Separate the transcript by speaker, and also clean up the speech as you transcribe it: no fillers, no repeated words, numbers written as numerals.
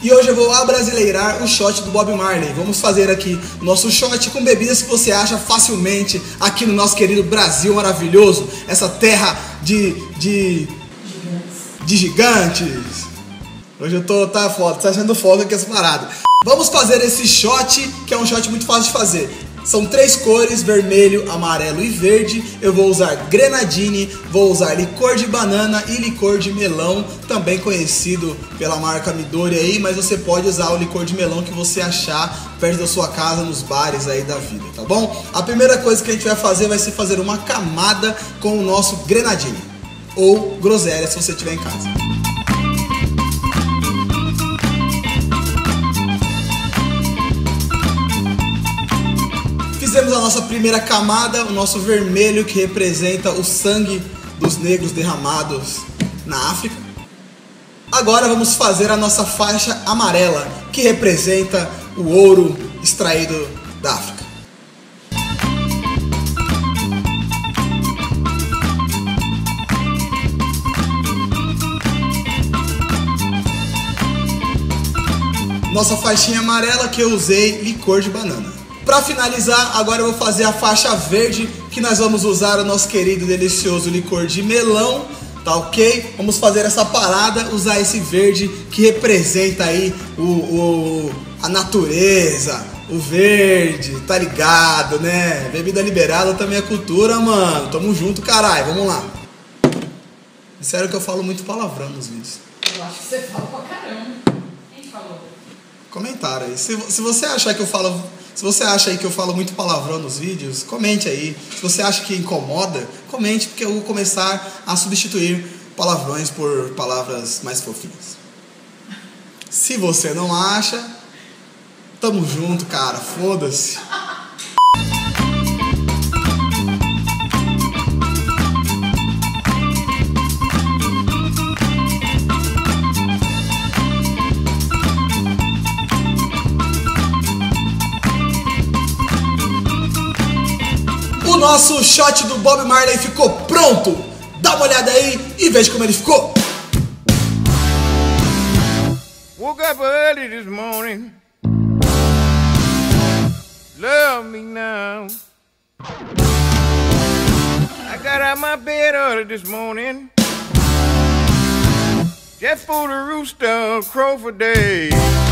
Speaker 1: E hoje eu vou abrasileirar o shot do Bob Marley. Vamos fazer aqui nosso shot com bebidas que você acha facilmente aqui no nosso querido Brasil maravilhoso. Essa terra de gigantes. Hoje eu tô, tá foda, tá achando foda aqui essa parada. Vamos fazer esse shot, que é um shot muito fácil de fazer. São 3 cores, vermelho, amarelo e verde. Eu vou usar grenadine, vou usar licor de banana e licor de melão, também conhecido pela marca Midori aí, mas você pode usar o licor de melão que você achar perto da sua casa, nos bares aí da vida, tá bom? A primeira coisa que a gente vai ser fazer uma camada com o nosso grenadine, ou groselha se você tiver em casa. Fizemos a nossa primeira camada, o nosso vermelho que representa o sangue dos negros derramados na África. Agora vamos fazer a nossa faixa amarela, que representa o ouro extraído da África. Nossa faixinha amarela que eu usei licor de banana. Para finalizar, agora eu vou fazer a faixa verde, que nós vamos usar o nosso querido e delicioso licor de melão, tá ok? Vamos fazer essa parada, usar esse verde que representa aí a natureza, o verde, tá ligado, né? Bebida liberada também é cultura, mano. Tamo junto, caralho, vamos lá. Sério que eu falo muito palavrão nos vídeos.
Speaker 2: Eu acho que você fala pra caramba. Quem falou?
Speaker 1: Comentaram aí. Se você achar que eu falo... Se você acha aí que eu falo muito palavrão nos vídeos, comente aí. Se você acha que incomoda, comente, porque eu vou começar a substituir palavrões por palavras mais fofinhas. Se você não acha, tamo junto, cara. Foda-se. O nosso shot do Bob Marley ficou pronto. Dá uma olhada aí e veja como ele ficou.
Speaker 3: Woke up early this morning. Love me now. I got out my bed early this morning. Just for the rooster crow for days.